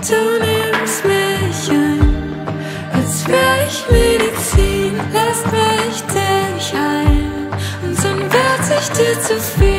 Du nimmst mich ein, als wär ich Medizin, lässt mich dich ein, und dann wird sich dir zu viel.